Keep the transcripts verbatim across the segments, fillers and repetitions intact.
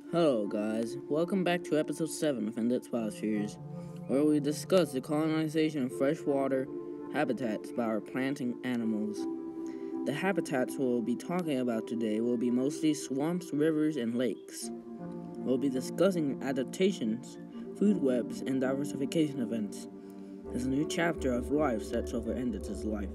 Hello guys, welcome back to episode seven of Endux Biospheres, where we discuss the colonization of freshwater habitats by our plant and animals. The habitats we'll be talking about today will be mostly swamps, rivers, and lakes. We'll be discussing adaptations, food webs, and diversification events as a new chapter of life sets over Endux's life.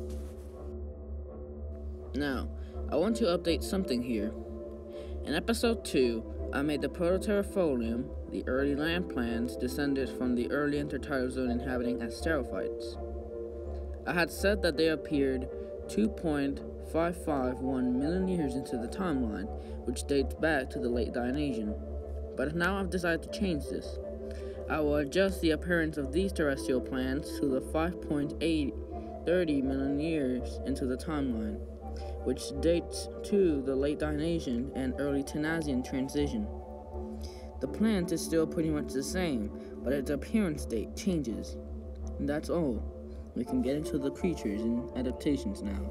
Now, I want to update something here. In episode two, I made the Prototerrafolium, the early land plants descended from the early intertidal zone inhabiting asterophytes. I had said that they appeared two point five five one million years into the timeline, which dates back to the late Dionysian. But now I've decided to change this. I will adjust the appearance of these terrestrial plants to the five point eight three million years into the timeline, which dates to the late Dionysian and early Tenasian transition. The plant is still pretty much the same, but its appearance date changes. And that's all. We can get into the creatures and adaptations now.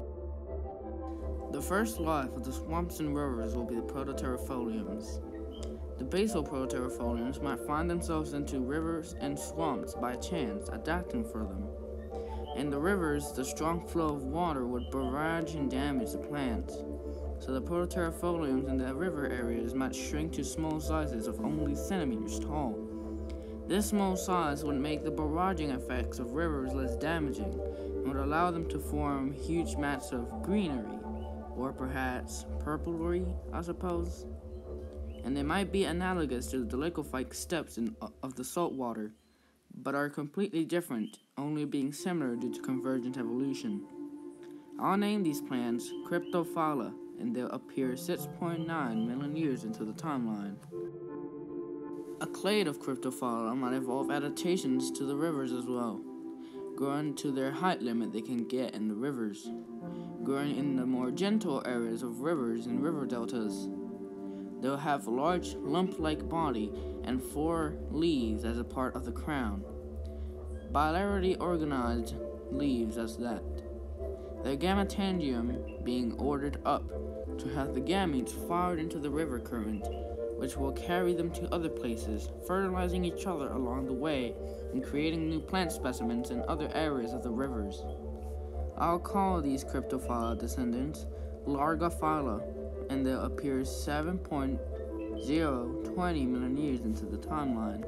The first life of the swamps and rivers will be the Prototerrafoliums. The basal Prototerrafoliums might find themselves into rivers and swamps by chance, adapting for them. In the rivers, the strong flow of water would barrage and damage the plants, so the Prototerrafoliums in the river areas might shrink to small sizes of only centimeters tall. This small size would make the barraging effects of rivers less damaging and would allow them to form huge mats of greenery, or perhaps purplery, I suppose. And they might be analogous to the liquefied steps in, of the salt water, but are completely different, only being similar due to convergent evolution. I'll name these plants Cryptophylla, and they'll appear six point nine million years into the timeline. A clade of Cryptophylla might evolve adaptations to the rivers as well, growing to their height limit they can get in the rivers, growing in the more gentle areas of rivers and river deltas. They'll have a large lump-like body and four leaves as a part of the crown. Bilaterally organized leaves as that. Their gametangium being ordered up to have the gametes fired into the river current, which will carry them to other places, fertilizing each other along the way and creating new plant specimens in other areas of the rivers. I'll call these Cryptophylla descendants Largophylla, and they'll appear seven point zero two zero million years into the timeline.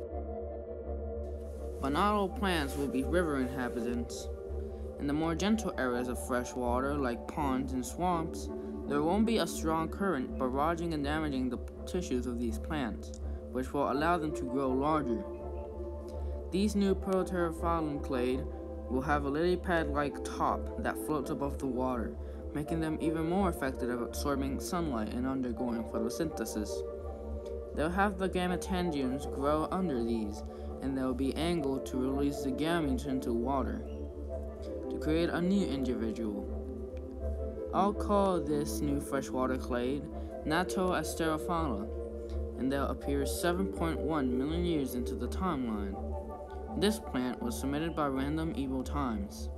But not all plants will be river inhabitants. In the more gentle areas of fresh water, like ponds and swamps, there won't be a strong current barraging and damaging the tissues of these plants, which will allow them to grow larger. These new Prototerrafolium clade will have a lily-pad-like top that floats above the water, making them even more effective at absorbing sunlight and undergoing photosynthesis. They'll have the gametangiums grow under these, and they'll be angled to release the gametes into water, to create a new individual. I'll call this new freshwater clade Natoasterophylla, and they'll appear seven point one million years into the timeline. This plant was submitted by Random Evil Times.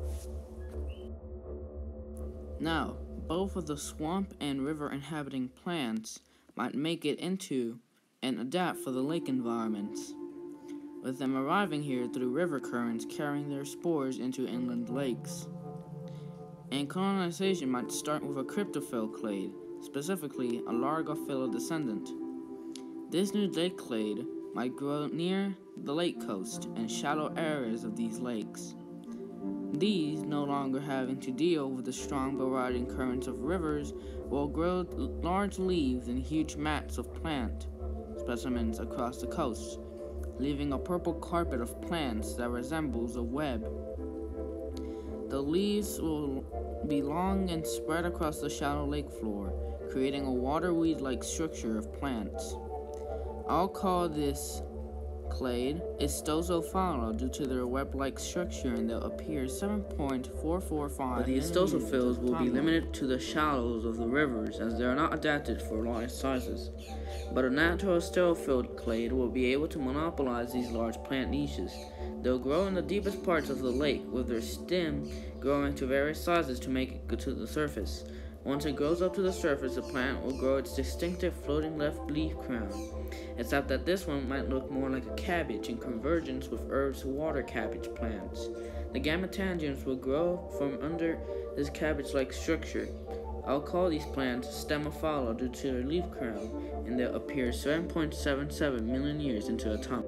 Now, both of the swamp and river inhabiting plants might make it into and adapt for the lake environments, with them arriving here through river currents carrying their spores into inland lakes. And colonization might start with a cryptophyll clade, specifically a Largophylla descendant. This new lake clade might grow near the lake coast and shallow areas of these lakes. These, no longer having to deal with the strong barraging currents of rivers, will grow large leaves and huge mats of plant specimens across the coast, leaving a purple carpet of plants that resembles a web. The leaves will be long and spread across the shallow lake floor, creating a waterweed-like structure of plants. I'll call this clade Exoskeletons due to their web-like structure, and they'll appear seven point four four five. But the Exoskeletons will be limited to the shallows of the rivers, as they are not adapted for large sizes. But a Natoasterophyll clade will be able to monopolize these large plant niches. They'll grow in the deepest parts of the lake, with their stem growing to various sizes to make it go to the surface. Once it grows up to the surface, the plant will grow its distinctive floating left leaf crown, except that this one might look more like a cabbage in convergence with herbs water cabbage plants. The gametangents will grow from under this cabbage-like structure. I'll call these plants stemophylla due to their leaf crown, and they'll appear seven point seven seven million years into the time.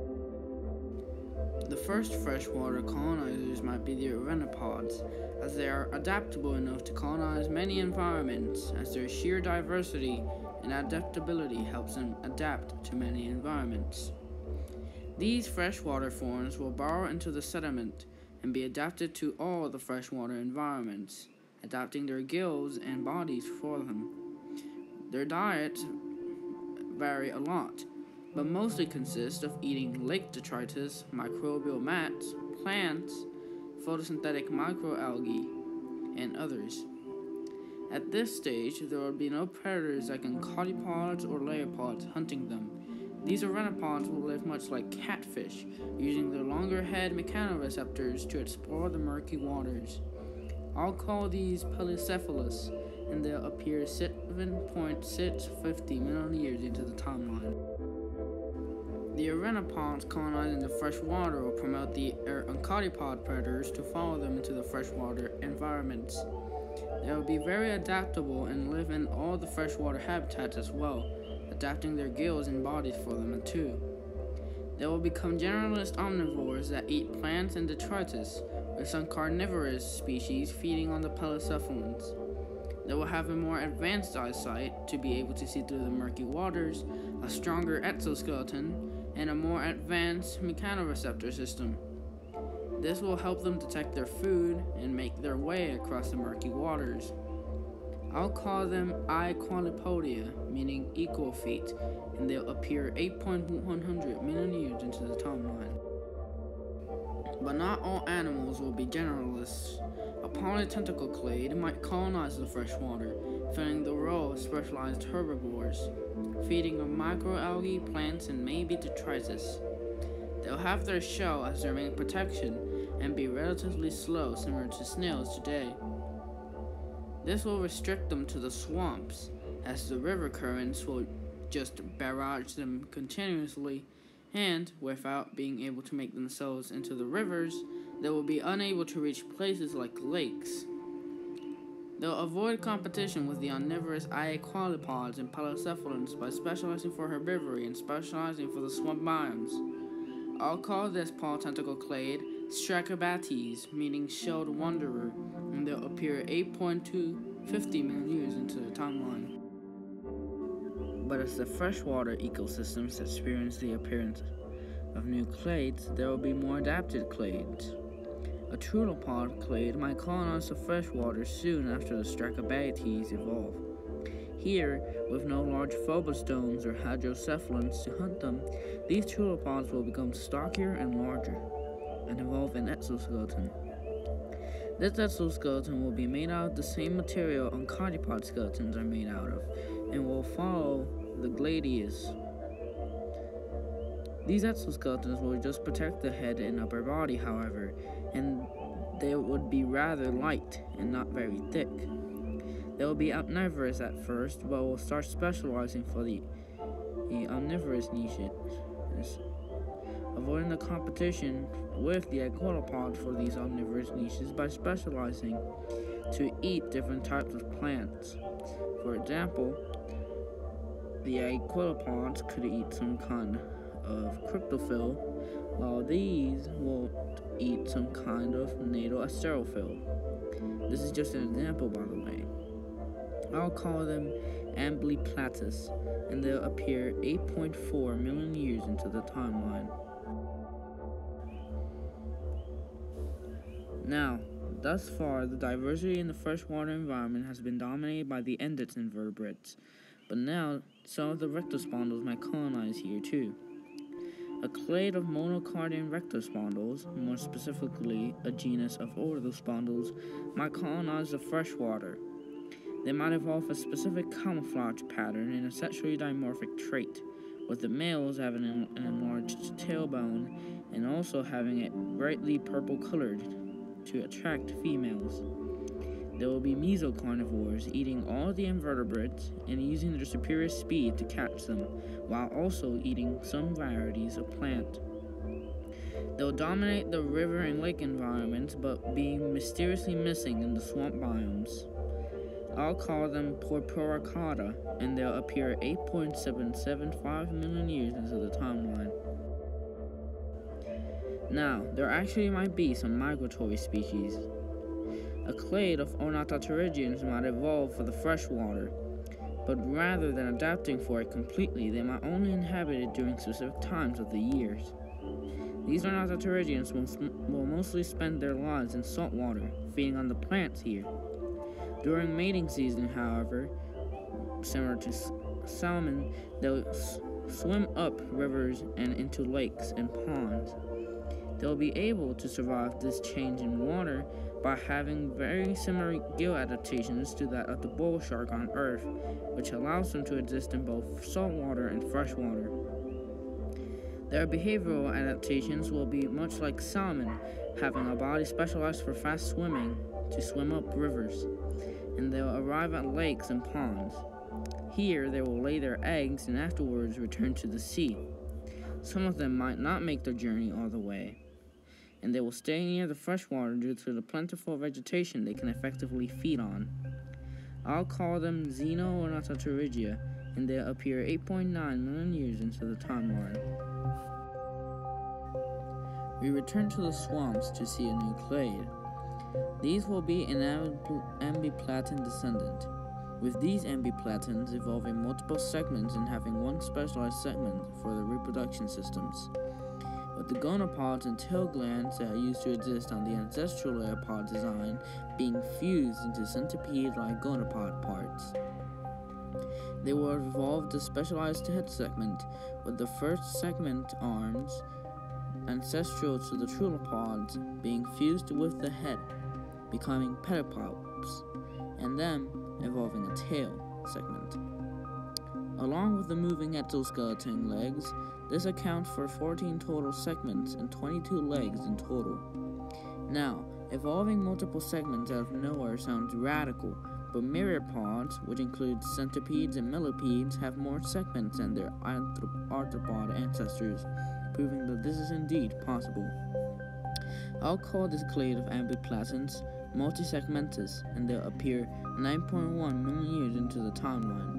The first freshwater colonizers might be the arthropods, as they are adaptable enough to colonize many environments, as their sheer diversity and adaptability helps them adapt to many environments. These freshwater forms will burrow into the sediment and be adapted to all the freshwater environments, adapting their gills and bodies for them. Their diets vary a lot, but mostly consist of eating lake detritus, microbial mats, plants, photosynthetic microalgae, and others. At this stage, there will be no predators like encotypods or leopards hunting them. These arthropods will live much like catfish, using their longer head mechanoreceptors to explore the murky waters. I'll call these polycephalus, and they'll appear seven point six five zero million years into the timeline. The arthropods colonizing the fresh water will promote the encotypod predators to follow them into the freshwater environments. They will be very adaptable and live in all the freshwater habitats as well, adapting their gills and bodies for them too. They will become generalist omnivores that eat plants and detritus, with some carnivorous species feeding on the polycephalans. They will have a more advanced eyesight to be able to see through the murky waters, a stronger exoskeleton, and a more advanced mechanoreceptor system. This will help them detect their food and make their way across the murky waters. I'll call them Iqualipodia, meaning equal feet, and they'll appear eight point one hundred million years into the timeline. But not all animals will be generalists. A polytentacle clade might colonize the freshwater, filling the role of specialized herbivores, feeding on microalgae, plants, and maybe detritus. They'll have their shell as their main protection and be relatively slow, similar to snails today. This will restrict them to the swamps, as the river currents will just barrage them continuously, and without being able to make themselves into the rivers, they will be unable to reach places like lakes. They'll avoid competition with the omnivorous Iqualipods and polycephalans by specializing for herbivory and specializing for the swamp biomes. I'll call this polytentacle clade Stracobates, meaning shelled wanderer, and they'll appear eight point two five zero million years into the timeline. But as the freshwater ecosystems experience the appearance of new clades, there will be more adapted clades. A trulopod clade might colonize the freshwater soon after the Stracobates evolve. Here, with no large phobostomes or hydrocephalans to hunt them, these trulopods will become stockier and larger, and evolve an exoskeleton. This exoskeleton will be made out of the same material oncotipod skeletons are made out of, and will follow the gladius. These exoskeletons will just protect the head and upper body, however, and they would be rather light and not very thick. They will be omnivorous at first, but will start specializing for the, the omnivorous niches, avoiding the competition with the Iqualipods for these omnivorous niches by specializing to eat different types of plants. For example, the Iqualipods could eat some kind of cryptophil, while these will eat some kind of natal asterophil. This is just an example, by the way. I'll call them Amblyplatus, and they'll appear eight point four million years into the timeline. Now, thus far, the diversity in the freshwater environment has been dominated by the Endux invertebrates, but now some of the rectaspondyles might colonize here too. A clade of monocardian rectaspondyles, more specifically a genus of orthospondyles, might colonize the freshwater. They might evolve a specific camouflage pattern and a sexually dimorphic trait, with the males having an enlarged tailbone and also having it brightly purple colored to attract females. there will be mesocarnivores eating all the invertebrates and using their superior speed to catch them, while also eating some varieties of plant. They'll dominate the river and lake environments, but being mysteriously missing in the swamp biomes. I'll call them Porporicata, and they'll appear eight point seven seven five million years into the timeline. Now, there actually might be some migratory species. A clade of ornithopterygians might evolve for the freshwater, but rather than adapting for it completely, they might only inhabit it during specific times of the years. These ornithopterygians will, will mostly spend their lives in salt water, feeding on the plants here. During mating season, however, similar to salmon, they'll s- swim up rivers and into lakes and ponds. They'll be able to survive this change in water by having very similar gill adaptations to that of the bull shark on Earth, which allows them to exist in both saltwater and freshwater. Their behavioral adaptations will be much like salmon, having a body specialized for fast swimming to swim up rivers, and they'll arrive at lakes and ponds. Here, they will lay their eggs and afterwards return to the sea. Some of them might not make their journey all the way, and they will stay near the freshwater due to the plentiful vegetation they can effectively feed on. I'll call them Xenoornithopterygia, and they'll appear eight point nine million years into the timeline. We return to the swamps to see a new clade. These will be an ambiplatin descendant, with these ambiplatins evolving multiple segments and having one specialized segment for their reproduction systems, with the gonopods and tail glands that used to exist on the ancestral Lilypad design being fused into centipede-like gonopod parts. They will evolve the specialized head segment, with the first segment arms, ancestral to the trulopods, being fused with the head, becoming pedipalps, and then evolving a tail segment. Along with the moving exoskeleton legs, this accounts for fourteen total segments and twenty-two legs in total. Now, evolving multiple segments out of nowhere sounds radical, but myriapods, which include centipedes and millipedes, have more segments than their arthropod ancestors, proving that this is indeed possible. I'll call this clade of ambiplatins multisegmentus, and they'll appear nine point one million years into the timeline.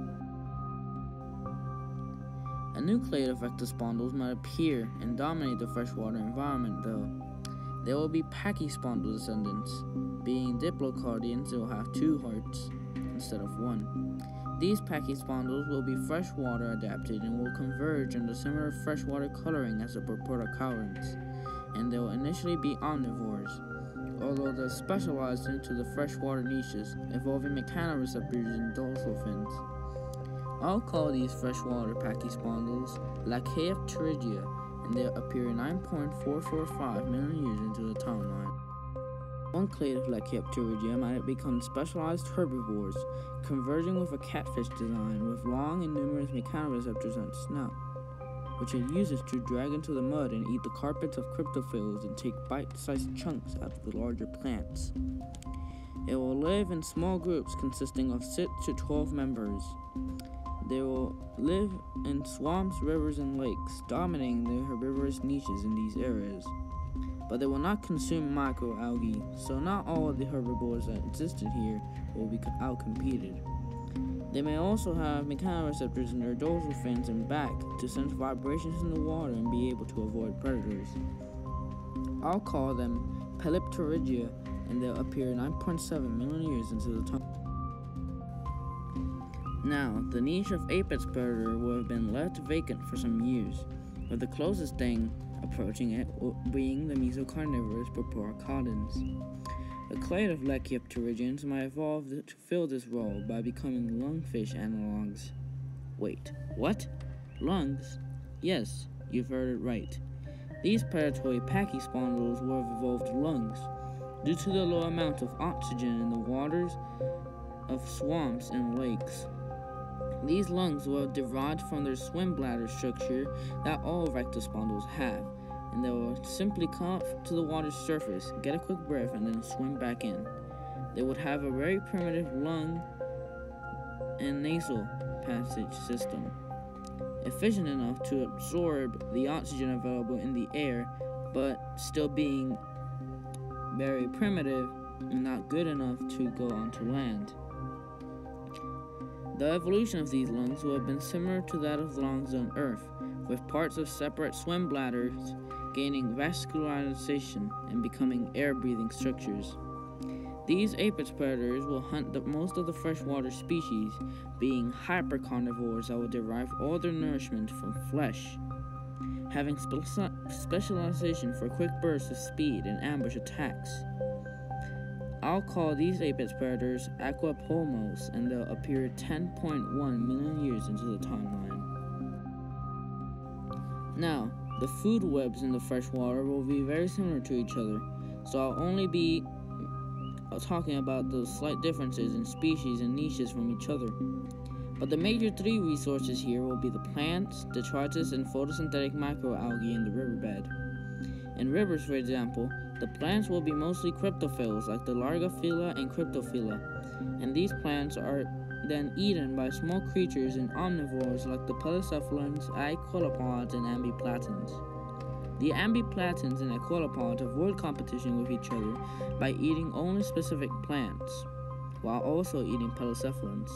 A new clade of rectaspondyles might appear and dominate the freshwater environment, though. There will be pachyspondyle descendants. Being diplocardians, they will have two hearts instead of one. These pachyspondylus will be freshwater adapted and will converge under similar freshwater coloring as the Prototerrafoliums, and they will initially be omnivores, although they're specialized into the freshwater niches, involving mechanoreceptors and dorsal fins. I'll call these freshwater pachyspondylus Lilypad, and they'll appear nine point four four five million years into the timeline. One clade of Lilypad might become specialized herbivores, converging with a catfish design with long and numerous mechanoreceptors on its snout, which it uses to drag into the mud and eat the carpets of cryptophiles and take bite-sized chunks out of the larger plants. It will live in small groups consisting of six to twelve members. They will live in swamps, rivers, and lakes, dominating the herbivorous niches in these areas. But they will not consume microalgae, so not all of the herbivores that existed here will be outcompeted. They may also have mechanoreceptors in their dorsal fins and back to sense vibrations in the water and be able to avoid predators. I'll call them Polypterygia, and they'll appear nine point seven million years into the time. Now, the niche of apex predator will have been left vacant for some years, with the closest thing approaching it being the mesocarnivorous Prototerrafoliums. A clade of Lilypad might evolve to fill this role by becoming lungfish analogs. Wait, what? Lungs? Yes, you've heard it right. These predatory pachyspondylus will have evolved lungs, due to the low amount of oxygen in the waters of swamps and lakes. These lungs will have derived from their swim bladder structure that all rectaspondyles have, and they will simply come up to the water's surface, get a quick breath, and then swim back in. they would have a very primitive lung and nasal passage system, efficient enough to absorb the oxygen available in the air, but still being very primitive and not good enough to go onto land. The evolution of these lungs will have been similar to that of the lungs on Earth, with parts of separate swim bladders gaining vascularization and becoming air-breathing structures. These apex predators will hunt the, most of the freshwater species, being hypercarnivores that will derive all their nourishment from flesh, having spe- specialization for quick bursts of speed and ambush attacks. I'll call these apex predators aquapomos, and they'll appear ten point one million years into the timeline. Now, the food webs in the freshwater will be very similar to each other, so I'll only be talking about those slight differences in species and niches from each other. But the major three resources here will be the plants, detritus, and photosynthetic microalgae in the riverbed. In rivers, for example, the plants will be mostly cryptophils like the Largophylla and Cryptophila, and these plants are then eaten by small creatures and omnivores like the polycephalans, icolepods, and ambiplatans. The ambiplatans and icolepods avoid competition with each other by eating only specific plants, while also eating polycephalans.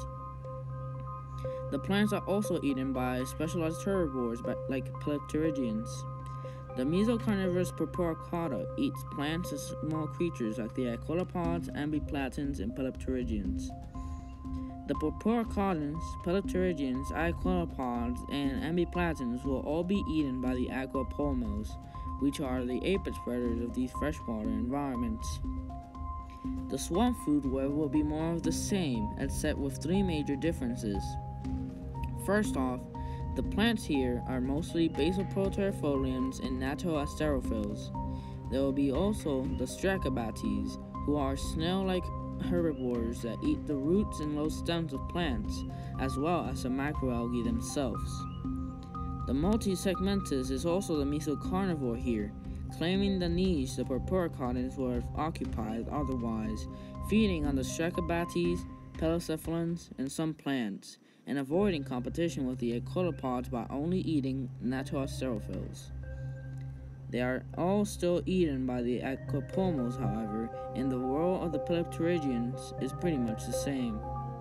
The plants are also eaten by specialized herbivores like polypterygians. The mesocarnivorous Prototerrafolium eats plants and small creatures like the icolepods, ambiplatans, and polypterygians. The Prototerrafoliums, polypterygians, icolepods, and ambiplatans will all be eaten by the aquapomos, which are the apex predators of these freshwater environments. The swamp food web will be more of the same, except with three major differences. First off, the plants here are mostly basal prototerrafoliums and nattoasterophils. There will be also the Stracobates, who are snail-like herbivores that eat the roots and low stems of plants, as well as the microalgae themselves. The Multisegmentus is also the mesocarnivore here, claiming the niche the Prototerrafoliums would have occupied otherwise, feeding on the Stracobates, polycephalans, and some plants, and avoiding competition with the icolepods by only eating nattoasterophils. They are all still eaten by the aquapomos, however, and the role of the polypterygians is pretty much the same.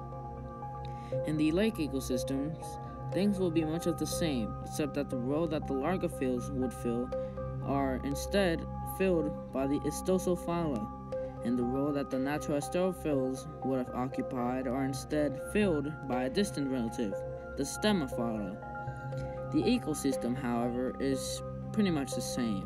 In the lake ecosystems, things will be much of the same, except that the role that the Largophils would fill are instead filled by the Istosophyla, and the role that the nattoasterophils would have occupied are instead filled by a distant relative, the Stemophyla. The ecosystem, however, is pretty much the same.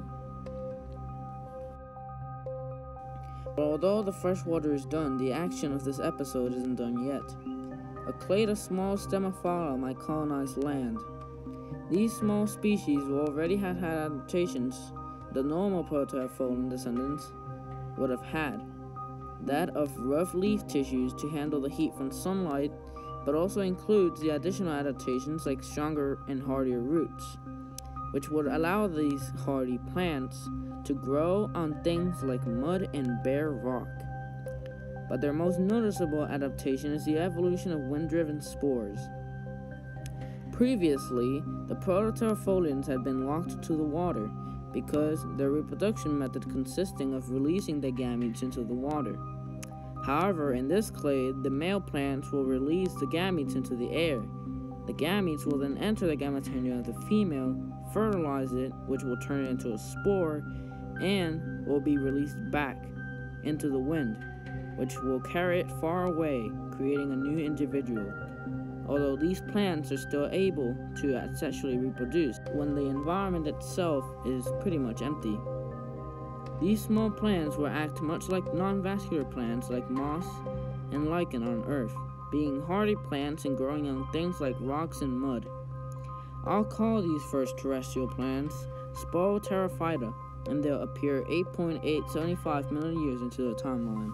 But although the freshwater is done, the action of this episode isn't done yet. A clade of small Stemophyla might colonize land. These small species will already have had adaptations the normal Prototerrafolium descendants would have had, that of rough leaf tissues to handle the heat from sunlight, but also includes the additional adaptations like stronger and hardier roots, which would allow these hardy plants to grow on things like mud and bare rock. But their most noticeable adaptation is the evolution of wind-driven spores. Previously, the Prototerrafoliums had been locked to the water because their reproduction method consisting of releasing the gametes into the water. However, in this clade, the male plants will release the gametes into the air. The gametes will then enter the gametangium of the female, fertilize it, which will turn it into a spore, and will be released back into the wind, which will carry it far away, creating a new individual. Although these plants are still able to asexually reproduce when the environment itself is pretty much empty. These small plants will act much like non-vascular plants like moss and lichen on Earth, being hardy plants and growing on things like rocks and mud. I'll call these first terrestrial plants Prototerrafita, and they'll appear eight point eight seven five million years into the timeline.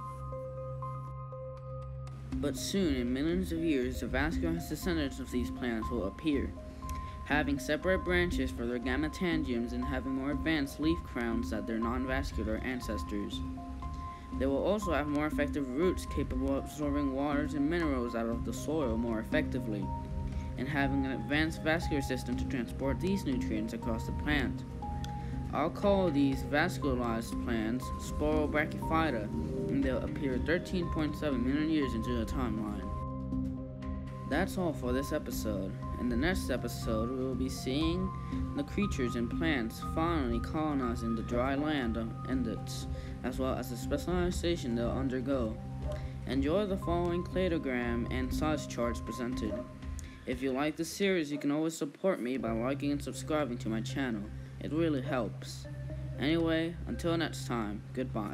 But soon, in millions of years, the vascularized descendants of these plants will appear, having separate branches for their gametangiums and having more advanced leaf crowns than their non-vascular ancestors. They will also have more effective roots capable of absorbing waters and minerals out of the soil more effectively, and having an advanced vascular system to transport these nutrients across the plant. I'll call these vascularized plants Sporobrachyphyta, and they'll appear thirteen point seven million years into the timeline. That's all for this episode. In the next episode, we will be seeing the creatures and plants finally colonizing the dry land of Endux, as well as the specialization they'll undergo. Enjoy the following cladogram and size charts presented. If you like this series, you can always support me by liking and subscribing to my channel. It really helps. Anyway, until next time, goodbye.